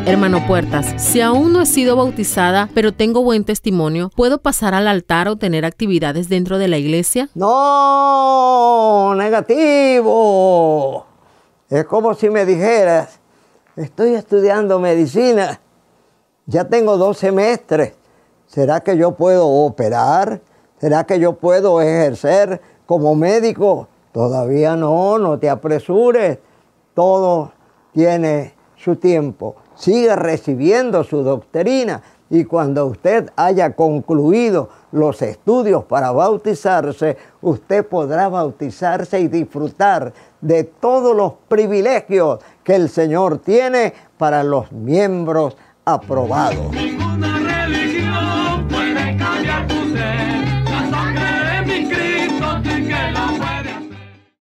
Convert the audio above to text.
Hermano Puertas, si aún no he sido bautizada, pero tengo buen testimonio, ¿puedo pasar al altar o tener actividades dentro de la iglesia? No, negativo. Es como si me dijeras, estoy estudiando medicina, ya tengo 2 semestres. ¿Será que yo puedo operar? ¿Será que yo puedo ejercer como médico? Todavía no, no te apresures. Todo tiene su tiempo. Siga recibiendo su doctrina y cuando usted haya concluido los estudios para bautizarse, usted podrá bautizarse y disfrutar de todos los privilegios que el Señor tiene para los miembros aprobados.